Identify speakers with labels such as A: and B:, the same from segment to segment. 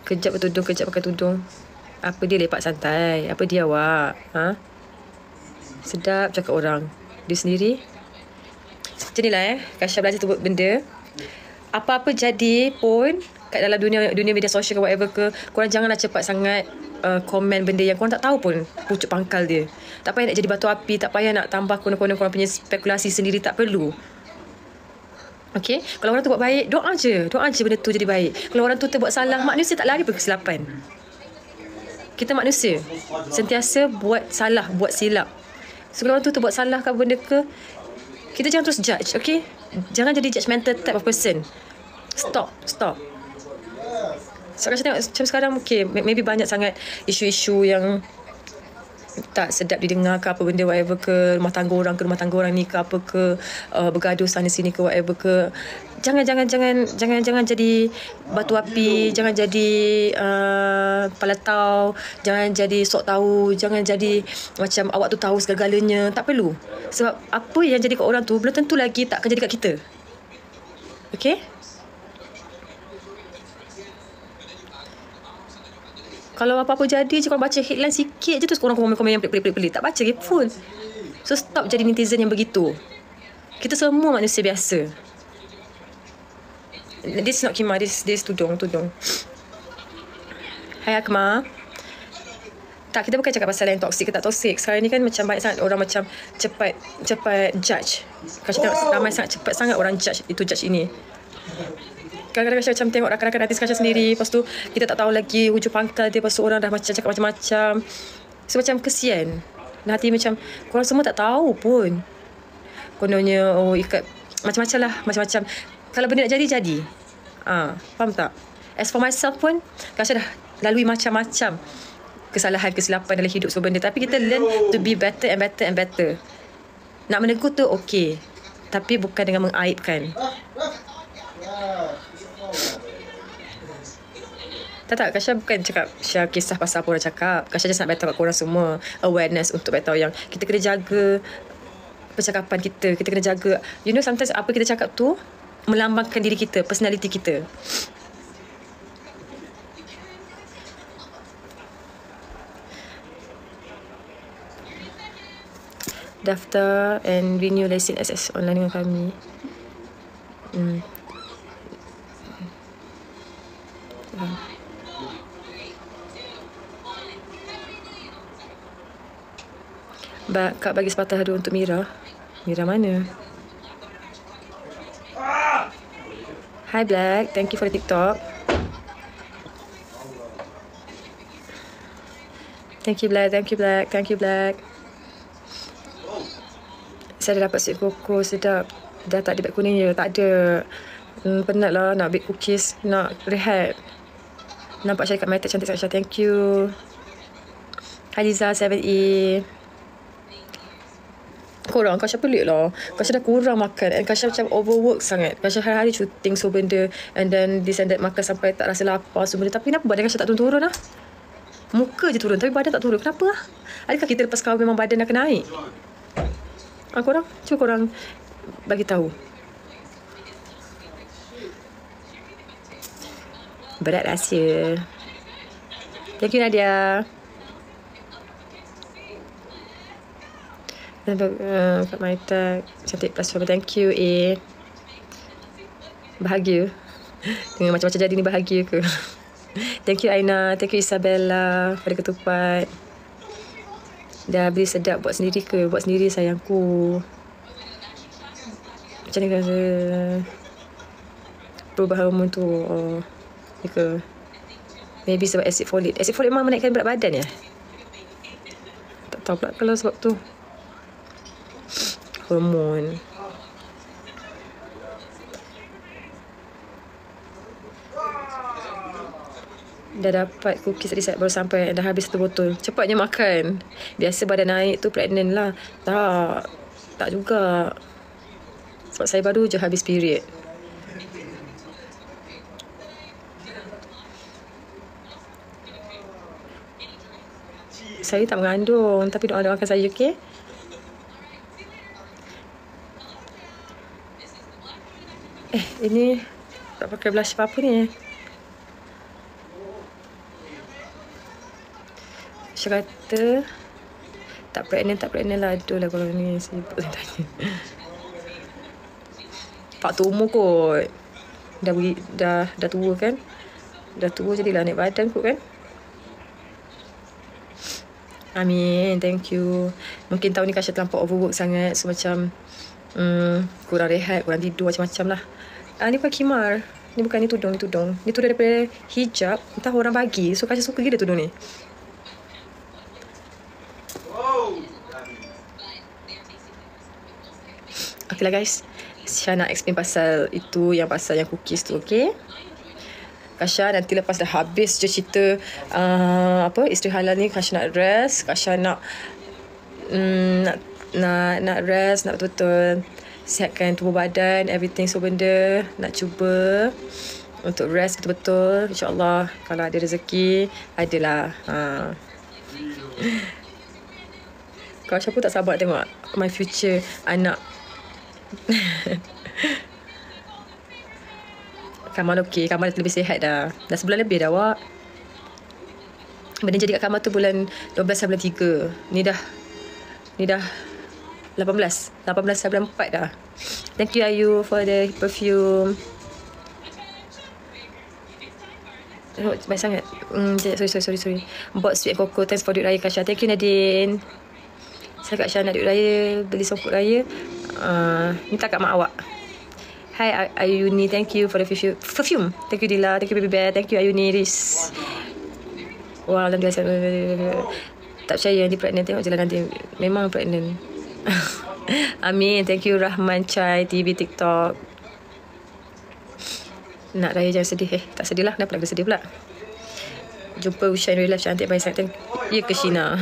A: Kejap bertudung, kejap pakai tudung. Apa dia lepak santai? Apa dia awak? Ha? Sedap cakap orang. Dia sendiri. Macam ni lah Kasha belajar tu buat benda. Apa-apa jadi pun kat dalam dunia media sosial ke whatever ke, korang janganlah cepat sangat komen benda yang korang tak tahu pun pucuk pangkal dia. Tak payah nak jadi batu api, tak payah nak tambah korang punya spekulasi sendiri, tak perlu. Okay, kalau orang tu buat baik, doa je benda tu jadi baik. Kalau orang tu terbuat salah, manusia tak lari pergi kesilapan. Kita manusia sentiasa buat salah, buat silap. So kalau orang tu terbuat salah ke benda ke, kita jangan terus judge. Okay, jangan jadi judgmental type of person. Stop. So Kasha tengok macam sekarang, okay, maybe banyak sangat isu-isu yang tak sedap didengar ke apa benda whatever ke, rumah tangga orang ni ke apa ke, bergaduh sana sini ke whatever ke. Jangan jadi batu api, jangan jadi palatau, jangan jadi sok tahu, jangan jadi macam awak tu tahu segala-galanya. Tak perlu. Sebab apa yang jadi kat orang tu belum tentu lagi tak akan jadi kat kita. Okay? Kalau apa-apa jadi je, korang baca headline sikit je terus korang komen yang pelik-pelik. Tak baca pun. So stop jadi netizen yang begitu. Kita semua manusia biasa. This not Kima, this tudung. Hai Akma. Tak, kita bukan cakap pasal yang toksik ke tak toksik. Sekarang ni kan macam banyak sangat orang macam cepat judge. Kasha tengok ramai cepat sangat orang judge ini. Kadang-kadang Kasha macam tengok rakan-rakan artis Kasha sendiri, lepas tu kita tak tahu lagi hujung pangkal dia, lepas tu orang dah macam cakap macam-macam. So macam kesian. Dan hati macam korang semua tak tahu pun. Kononnya ikat macam-macam. Kalau benda nak jadi. Faham tak? As for myself pun Kasha dah lalui macam-macam kesalahan, kesilapan dalam hidup semua benda. Tapi kita learn to be better and better. Nak menegur tu okay, tapi bukan dengan mengaibkan. Tak, Kasha bukan cakap share kisah pasal apa orang cakap. Kasha just nak beritahu kat korang semua awareness untuk beritahu yang kita kena jaga percakapan kita. Kita kena jaga, sometimes apa kita cakap tu melambangkan diri kita, personality kita. Daftar and renew lesen SS online dengan kami. Kak bagi sepatah hadiah untuk Mira. Mira mana? Hi Black, thank you for the TikTok. Thank you Black. Saya dah dapat sweet koko sedap. Dah tak ada beg kuning je, tak ada. Penat lah nak bake cookies, nak rehat. Nampak Syarikat Meta cantik sangat. Thank you. Haliza 7E. Korang, Kasha pelik lah. Kasha dah kurang makan and Kasha macam overwork sangat. Kasha hari-hari shooting semua benda and then this and that, makan sampai tak rasa lapar semua benda. Tapi kenapa badan Kasha tak turun lah? Muka je turun tapi badan tak turun. Kenapa lah? Adakah kita lepas kahwin memang badan akan naik? Korang, cuba korang bagi tahu. Berat rahsia. Thank you Nadia. Kat Maita cantik plus suami. Thank you bahagia dengan macam-macam jadi ni, bahagia ke? Thank you Aina. Thank you Isabella pada ketupat. Dah beli sedap buat sendiri ke? Buat sendiri sayangku. Macam ni rasa perubahan hormon tu ke? Maybe sebab acid folate. Acid folate memang menaikkan berat badan ya? Tak tahu pula kalau sebab tu hormon. Dah dapat cookies tadi baru sampai. Dah habis satu botol. Cepatnya makan. Biasa badan naik tu pregnant lah. Tak juga. Sebab saya baru je habis period. Saya tak mengandung, tapi doakan saya, okey? Ini tak pakai blush apa-apa ni. Kasha kata tak pregnant lah. Aduh lah kalau ni sibuk saya tanya. Pak tu umur kot. Dah tua kan. Dah tua jadilah naik badan kot kan. Amin. Thank you. Mungkin tahun ni Kasha terlampau overwork sangat. So macam kurang rehat, kurang tidur macam-macam lah. Ni bukan khimar. Ni bukan, ni tudung. Ni tudung daripada hijab. Entah orang bagi. So Kasha suka gila tudung ni. Okay lah guys. Saya nak explain pasal itu, yang pasal yang cookies tu, okay? Kasha nanti lepas dah habis je cerita isteri halal ni, Kasha nak rest. Kasha nak nak rest, nak betul-betul sihatkan tubuh badan, everything, so benda nak cuba untuk rest betul-betul. InsyaAllah kalau ada rezeki, adalah. Kasha pun tak sabar tengok my future anak. Kamal okey, Kamal lebih sihat dah. Dah sebulan lebih dah awak. Benda jadi kat Kamal tu bulan 12 bulan 3. Ni dah 18 bulan 4 dah. Thank you Ayu for the perfume. Baik sangat. Sorry. Bought sweet cocoa. Thanks for duit raya Kasha. Thank you Nadine. Saya kat Syah nak duit raya, beli songkok raya. Minta kat mak awak. Hi Ayuni, thank you for the perfume. Thank you Dila, thank you Baby Bear, thank you Ayuni Riz. Wah, alhamdulillah. Tak percaya nanti pregnant, tengok je lah nanti. Memang pregnant. Amin. Thank you Rahman Chai TV TikTok. Nak raya jangan sedih. Tak sedih lah. Kenapa lagi sedih pula? Jumpa Usha in real life, cantik baik sangat. Ya ke Shina?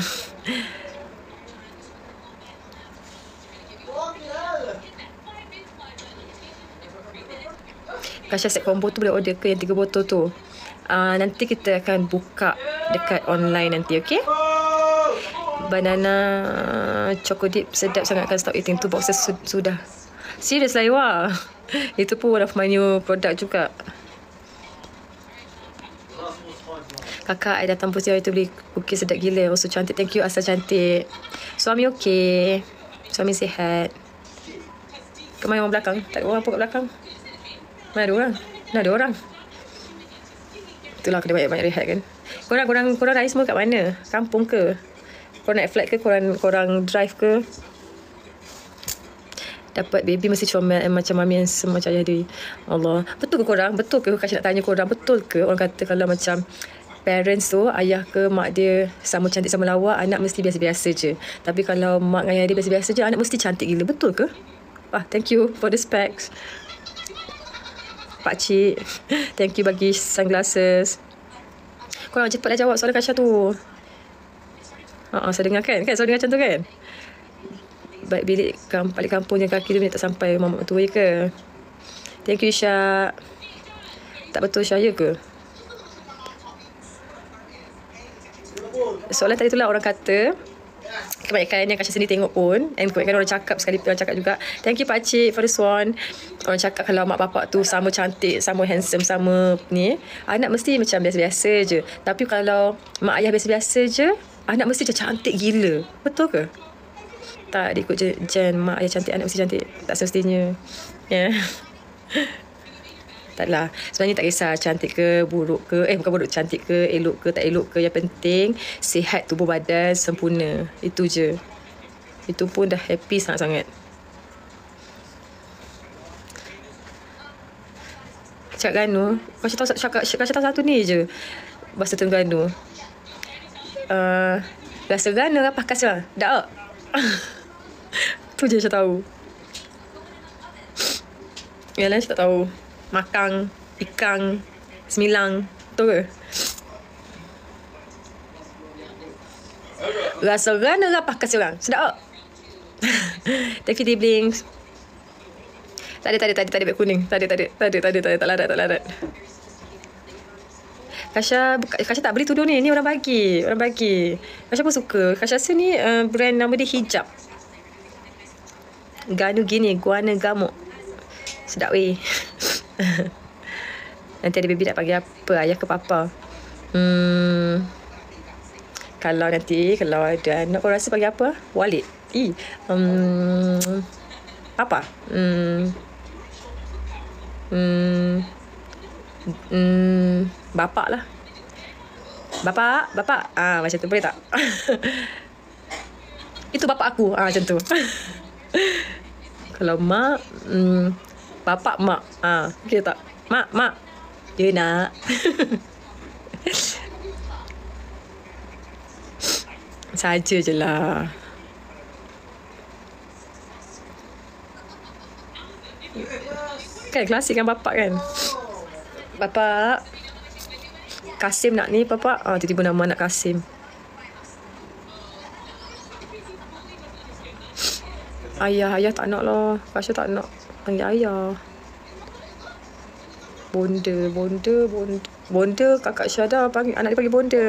A: Kasha set combo tu boleh order ke yang 3 botol tu? Nanti kita akan buka dekat online nanti, okay? Banana Choco Dip sedap sangat, kan stop eating 2 boxes sudah. Serius lah Iwa. Itu pun one of my new product juga. Kakak I datang Pusia itu beli cookie sedap gila. Also cantik. Thank you Asal cantik. Suami okey. Suami sihat. Kemana orang belakang? Tak ada orang pun kat belakang. Mana ada orang? Mana ada orang? Itulah kena banyak-banyak rehat kan. Korang raya semua kat mana? Kampung ke? Korang naik flight ke? Korang drive ke? Dapat baby mesti comel macam mami yang semacam ayah dia. Allah. Betul ke korang? Betul ke? Kasih nak tanya korang. Betul ke orang kata kalau macam parents tu, ayah ke mak dia sama cantik sama lawa, anak mesti biasa-biasa je. Tapi kalau mak dengan ayah dia biasa-biasa je, anak mesti cantik gila. Betul ke? Thank you for the specs. Pakcik, thank you bagi sunglasses. Korang cepatlah jawab soalan Kasha tu. Saya dengar kan? Saya dengar macam tu kan? Baik balik kampung yang kaki 2 minit tak sampai mamak tua ke? Thank you Syak. Tak betul Syak, ya ke? Soalan tadi tu lah orang kata, kebanyakan yang Kasha sendiri tengok pun, and kebanyakan orang cakap sekali orang cakap juga. Thank you pakcik for the swan. Orang cakap kalau mak bapak tu sama cantik, sama handsome, sama ni, anak mesti macam biasa-biasa je. Tapi kalau mak ayah biasa-biasa je, anak mesti macam cantik gila. Betul ke? Tak, dia ikut je mak ayah cantik, anak mesti cantik. Tak semestinya. Ya. Taklah. Sebenarnya tak kisah cantik ke, buruk ke. Bukan buruk, cantik ke, elok ke, tak elok ke. Yang penting, sihat tubuh badan, sempurna. Itu je. Itu pun dah happy sangat-sangat. Cakap Ganu. Kasha tahu satu ni je. Bahasa Terengganu. Bahasa Terengganu apa kasih? Tak. Tu je saya tahu. Yang lain saya tak tahu. Makang, ikang, semilang. Betul ke? Rasa gana rapah kasih orang. Sedap tak? Thank you Diblings. Tak ada beg kuning. Tak larat. Kasha tak beli tudung ni. Ni orang bagi. Kasha pun suka. Kasha rasa ni brand nama dia Hijab. Ganu gini, guana gamuk. Sedap weh. Nanti ada baby nak panggil apa? Ayah ke papa? Kalau nanti, kalau ada anak, kau rasa panggil apa? Walid. Apa? Bapak lah. Bapak. Macam tu boleh tak? Itu bapak aku. Macam tu. Kalau mak, bapak mak. Okay tak? Mak. Dia nak. Saja je lah. Kan klasik kan bapak kan? Bapak Kasim nak ni bapak. Tiba-tiba nama anak Kasim. Ayah tak nak lah. Kasha tak nak panggil ayah. Bonda kakak Syada panggil, anak dia panggil bonda.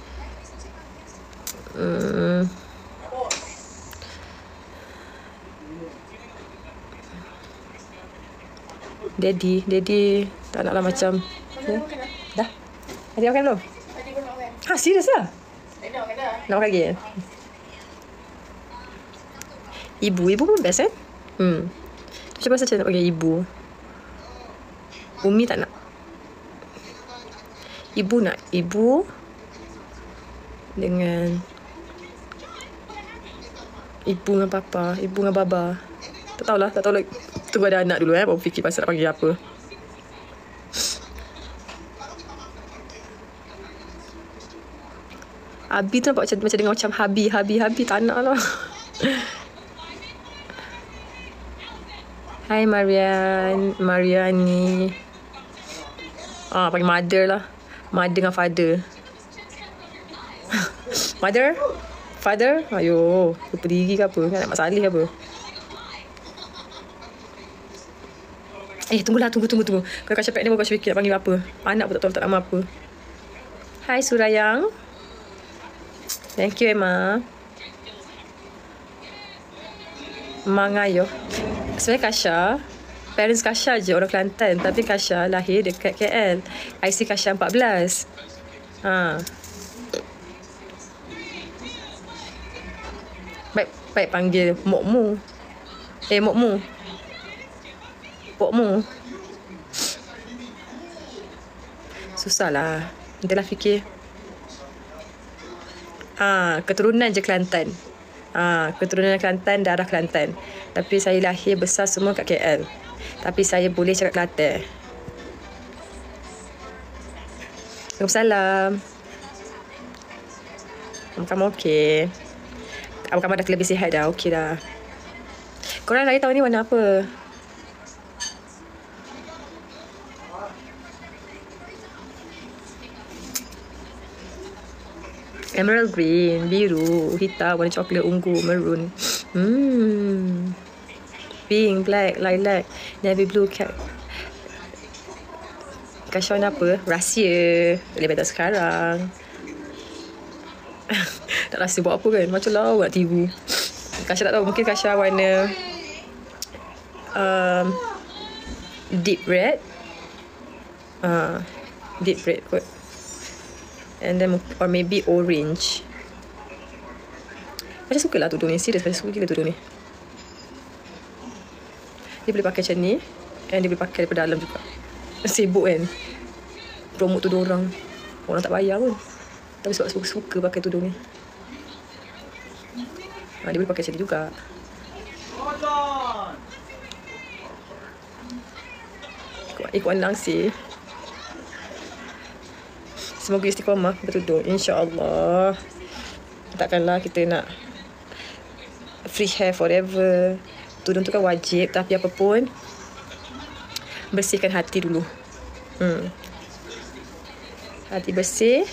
A: Daddy tak naklah macam dah. Adik makan belum? Serius lah? Nak makan lagi? Ibu pun best kan? Macam pasal macam nak panggil ibu. Umi tak nak. Ibu nak. Ibu dengan papa. Ibu dengan baba. Tak tahulah. Tunggu ada anak dulu baru fikir pasal nak panggil apa. Abi tu nampak macam dengar macam Habi. Tak nak lah. Hai Mariani. Panggil mother lah. Mother dengan father. Mother? Father? Ayo, lupa diri ke apa? Nak Mak Saleh ke apa? Tunggulah. Kalau Kasha pack ni, Kasha fikir nak panggil apa. Anak pun tak tahu tak nama apa. Hai Surayang. Thank you Emma. Mangayo. Sebenarnya Kasha, parents Kasha je orang Kelantan, tapi Kasha lahir dekat KL. IC Kasha 14. Baik panggil Mokmu. Pokmu. Susah lah. Nantilah fikir. Keturunan je Kelantan. Keturunan Kelantan, darah Kelantan. Tapi saya lahir besar semua kat KL. Tapi saya boleh cakap Kelantan. Waalaikumsalam. Kamu okey? Kamu dah lebih sihat dah? Okey dah. Korang lagi tahun ni warna apa? Emerald green, biru, hitam, warna coklat, ungu, maroon. Pink, black, lilac, navy blue, Kasha warna apa? Rahsia. Boleh tak sekarang. Tak rasa buat apa kan? Macam lawak tiru. Kasha tak tahu. Mungkin Kasha warna deep red. Deep red kot. And then or maybe orange. Macam suka lah tudung ni. Serius macam suka gila tudung ni. Dia boleh pakai macam ni. And dia boleh pakai daripada dalam juga. Sibuk kan promote tudung orang. Orang tak bayar pun. Tapi sebab suka pakai tudung ni. Dia boleh pakai macam ni juga. Ikut langsir. Semoga istiqamah bertudung, insya-Allah. Takkanlah kita nak free hair forever. Tudung tu kan wajib, tapi apa pun bersihkan hati dulu. Hati bersih,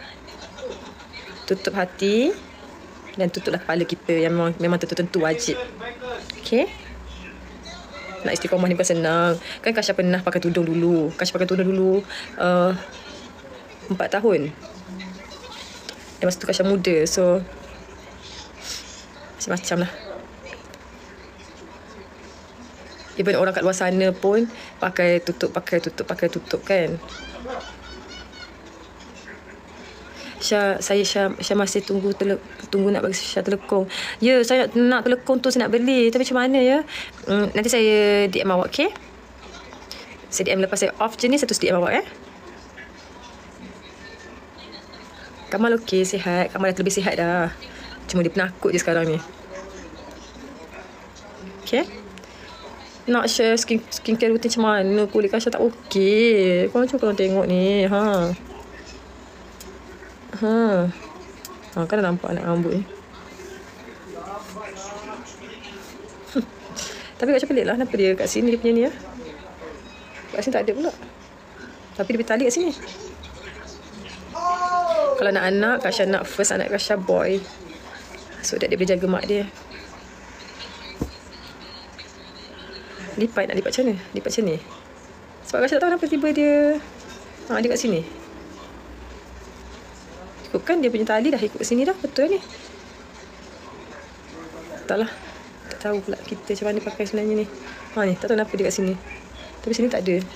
A: tutup hati dan tutuplah kepala kita yang memang tentu wajib. Okay? Nak istiqamah ni bukan senang. Kan Kasha pernah pakai tudung dulu. 4 tahun. Dan masa tu Kasha muda. So macam-macam lah. Even orang kat luar sana pun pakai tutup kan. Syah masih tunggu nak bagi Syah telekong. Ya, saya nak telekong tu saya nak beli. Tapi macam mana ya? Nanti saya DM awak, okay? Saya DM lepas saya off je ni, saya terus DM awak, Kamal okey, sihat. Kamal dah lebih sihat dah. Cuma dia penakut je sekarang ni. Okay? Nak share skincare rutin macam mana? Kulit Kasha tak okey. Korang cuba korang tengok ni. Kan dah nampak anak rambut ni. Tapi Kasha pelik lah. Kenapa dia kat sini dia punya ni ya? Kat sini tak ada pula. Tapi dia bertali kat sini. Kalau nak anak, Kasha nak first anak Kasha boy. So that dia boleh jaga mak dia. Lipat macam mana? Lipat macam ni. Sebab Kasha tak tahu kenapa tiba dia dia kat sini. Ikutkan dia punya tali dah ikut ke sini dah. Betul ni. Tak lah. Tak tahu pula kita macam mana pakai sebenarnya ni. Ni tak tahu kenapa dia kat sini. Tapi sini tak ada.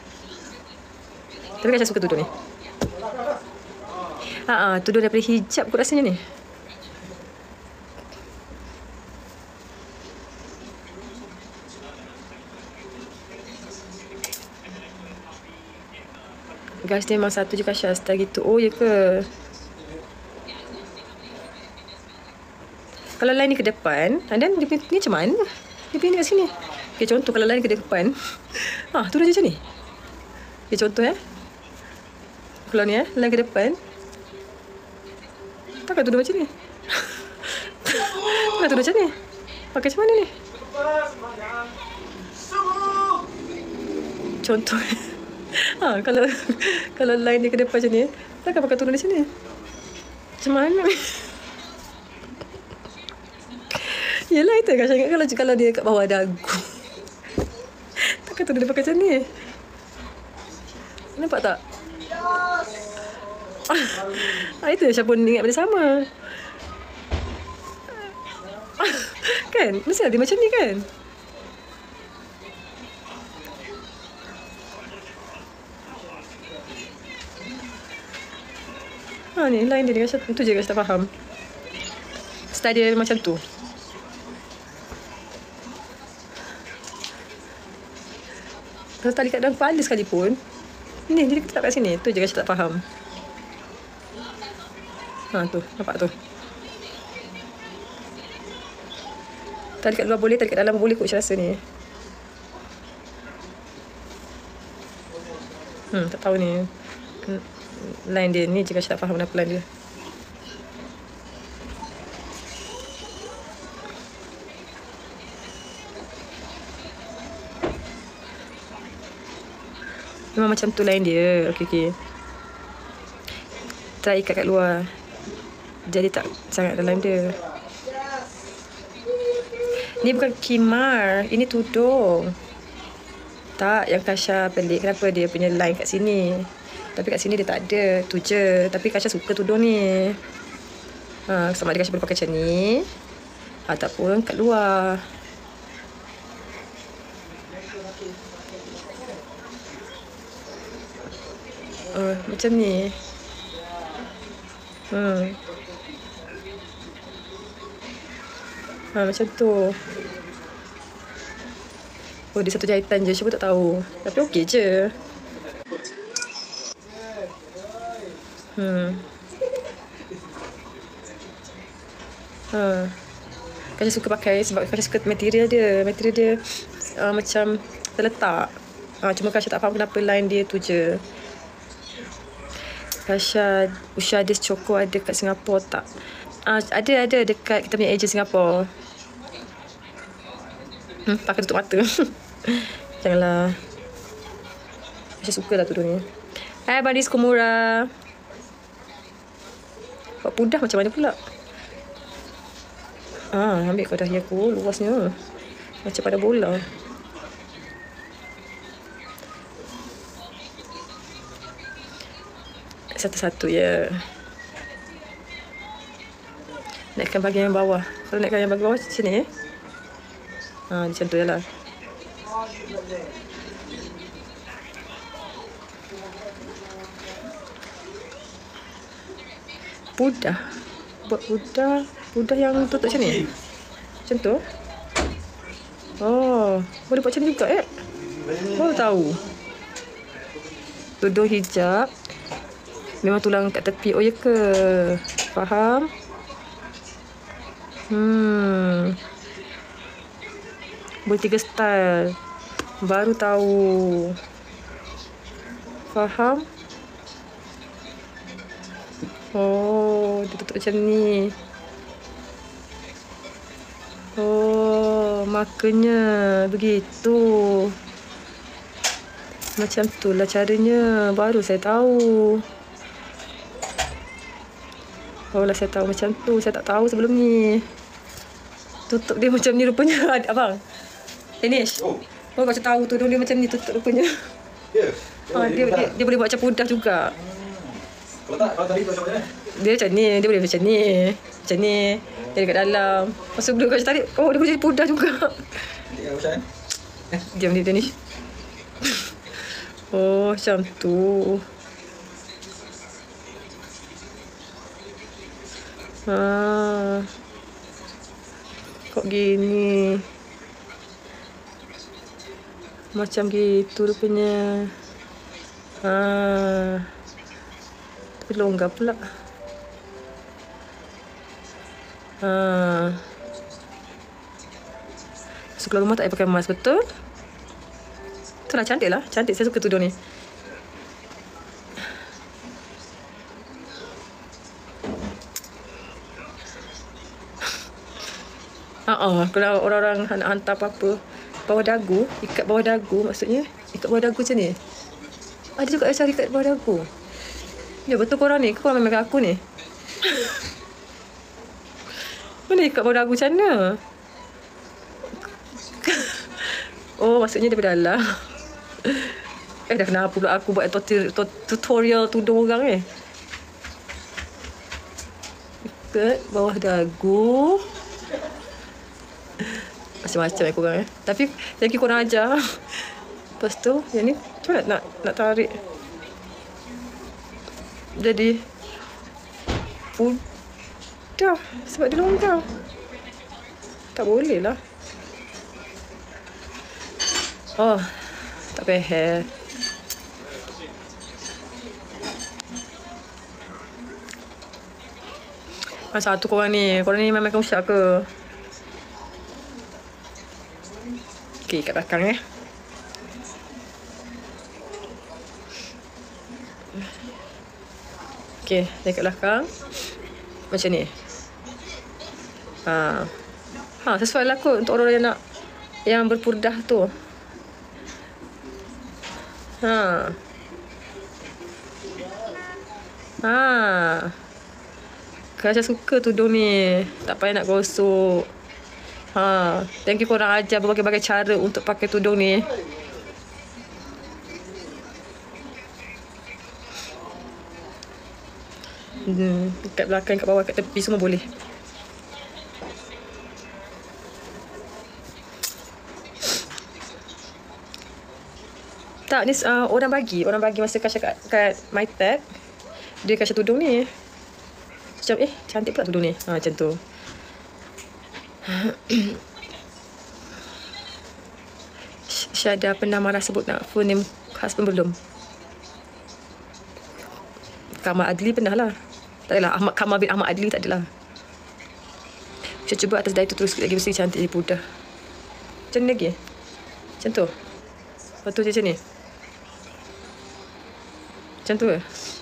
A: Tapi Kasha suka tudung ni. Tudung daripada hijab kot rasanya ni. Guys, dia memang satu je Kasha style gitu. Oh, ya ke? Kalau line ni ke depan, dan dia punya ni macam mana? Dia punya ni kat sini. Okay, contoh kalau line ke depan. Turun je macam ni. Okay, contoh Kalau ni line ke depan. Takkan tudung macam ni. Takkan tudung macam ni. Pakai macam mana ni? Contoh. Kalau line dia ke depan macam ni, takkan pakai tudung di sini. Macam mana ni? Yelah itu Kasha ingat kalau dia kat bawah dagu. Takkan tudung dia pakai macam ni. Nampak tak? Itu Syah pun ingat benda sama. Kan? Mesti ada macam ni kan? Ni line dia Kasha. Itu je Kasha tak faham. Style dia macam tu. Kalau tali kat dalam kepala sekalipun, ni dia letak kat sini. Tu je Kasha tak faham. Tu, nampak tu. Tali kat luar boleh, tali kat dalam boleh kot saya rasa ni. Tak tahu ni. Line dia ni je Kasha tak faham kenapa line dia. Memang macam tu line dia. Okey. Try ikat kat luar. Jadi tak sangat dalam dia. Ni bukan khimar. Ini tudung. Tak, yang Kasha pelik kenapa dia punya line kat sini. Tapi kat sini dia tak ada. Tu je. Tapi Kasha suka tudung ni. Sama ada Kasha boleh pakai macam ni. Ataupun kat luar. Macam ni. Macam tu. Oh, dia satu jahitan je. Saya pun tak tahu. Tapi okey je. Kasha suka pakai sebab Kasha suka material dia. Material dia macam terletak. Cuma Kasha tak faham kenapa line dia tu je. Kasha Ushadis Choco ada kat Singapura tak? Ada dekat kita punya agent Singapura. Pakai tutup mata. Janganlah. Kasha suka lah tudung ni. Hai Badis Kumura. Buat pudah macam mana pula? Ambil kau dahi aku luasnya. Macam pada bola. Satu-satu ya. Naikkan bahagian bawah. Kalau naikkan bahagian bawah macam ni. Macam tu je lah. Budah. Buat budah. Budah yang tutup macam ni. Macam tu. Oh, boleh buat macam ni juga baru tahu. Tudung hijab memang tulang kat tepi. Oh ya ke? Faham? Boleh 3 style. Baru tahu. Faham? Oh, dia tutup macam ni. Oh, makanya begitu. Macam tu lah caranya. Baru saya tahu. Oh lah, saya tahu macam tu. Saya tak tahu sebelum ni. Tutup dia macam ni rupanya. Abang Danish, oh macam tahu tudung dia macam ni tutup rupanya.
B: Ya.
A: Dia boleh buat macam budah juga.
B: Kalau tadi macam mana?
A: Dia macam ni. Dia boleh macam ni. Macam ni. Dia dekat dalam. Masa duduk kat tarik. Oh, dia boleh jadi budah juga. Diam dia ni. Oh, macam tu. Kok gini. Macam gitu rupanya. Tapi longgar pula. So, keluar rumah tak payah pakai mask, betul? Itulah, cantik lah. Cantik, saya suka tudung ni. Kalau orang-orang nak hantar apa-apa bawah dagu, ikat bawah dagu maksudnya. Ikat bawah dagu macam ni. Ada juga yang cari ikat bawah dagu. Ya, betul korang ni. Korang memang aku ni. Mana ikat bawah dagu macam mana? Oh, maksudnya daripada dalam. Dah kenapa pula aku buat tutorial tudung orang ikat bawah dagu. Macam-macam korang Tapi lagi korang ajar. Lepas tu yang ni macam mana nak tarik. Jadi budah sebab dia longgar. Tak boleh lah. Oh, tak payah. Satu korang ni memang usah ke? Okay, kat belakang Okay, kat belakang macam ni. Sesuai lah kot untuk orang yang nak yang berpurdah tu. Saya suka tudung ni. Tak payah nak gosok. Thank you korang ajar berbagai-bagai cara untuk pakai tudung ni. Kat belakang, kat bawah, kat tepi semua boleh. Tak, ni orang bagi masa Kasha kat MyTech. Dia Kasha tudung ni. Macam cantik pula tudung ni. Macam tu. Syahda pernah marah sebut nak full name husband belum? Kamal Adli pernah lah. Tak adalah. Kamal bin Ahmad Adli tak adalah. Saya cuba atas daya tu terus sikit lagi. Mesti cantik je budah. Macam ni lagi. Macam tu. Lepas tu macam ni. Macam tu ke?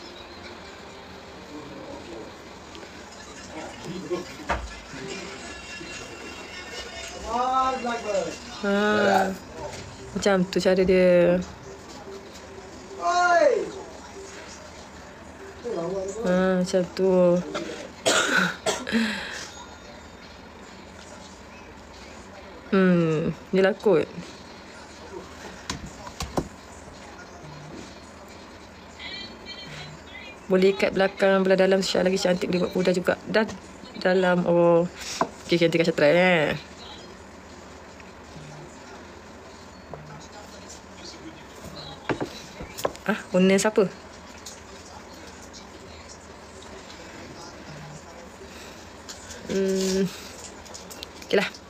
A: Macam tu cara dia. Macam tu. Ni lah kot. Boleh ikat belakang, belah dalam Syah lagi cantik. Boleh buat budah juga. Dan dalam, okay, nanti Kasha try Owner siapa? Okay lah.